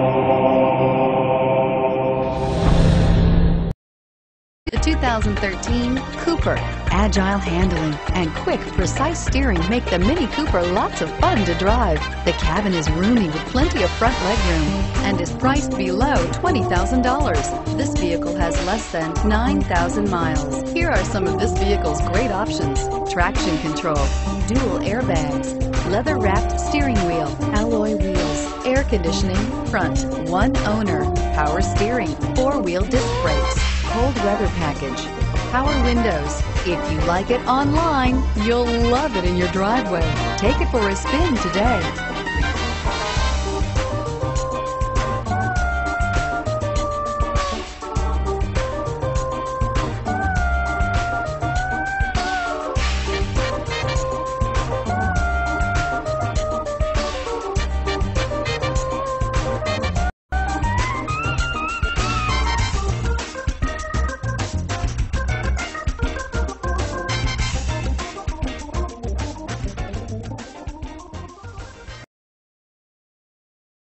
The 2013 Cooper. Agile handling and quick, precise steering make the Mini Cooper lots of fun to drive. The cabin is roomy with plenty of front legroom and is priced below $20,000. This vehicle has less than 9,000 miles. Here are some of this vehicle's great options: traction control, dual airbags, leather-wrapped steering wheel, alloy wheels, air conditioning, front, one owner, power steering, four-wheel disc brakes, cold weather package, power windows. If you like it online, you'll love it in your driveway. Take it for a spin today.